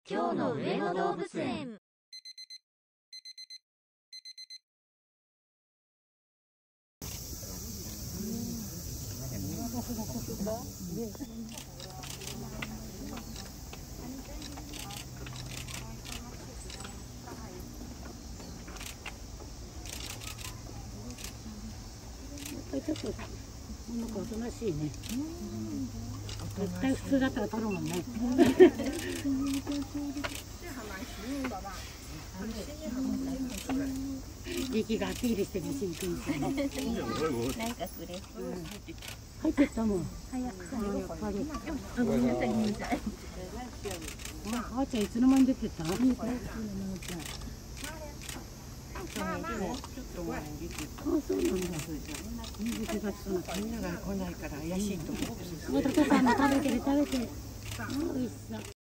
今日の上野動物園。 ちょっとなんかおとなしいね。絶対普通だったら取るもんね。力がアピールしてる飼育員さん。なんかくれ。入ってったもん。早く。やっぱり。あ、ごめんなさい、ごめんなさい。あーちゃんいつの間に出てった？あ、そうなんだ。水がつながみんなが来ないから怪しいと思う。おとこさんも食べてる食べてる。あ、美味しそう。